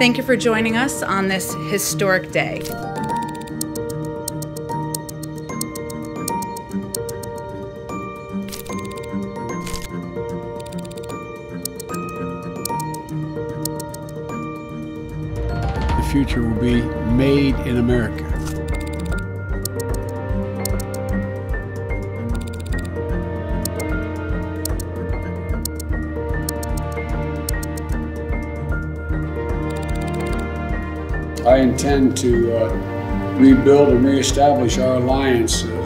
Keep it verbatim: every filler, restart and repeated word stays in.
Thank you for joining us on this historic day. The future will be made in America. I intend to uh, rebuild and reestablish our alliance uh,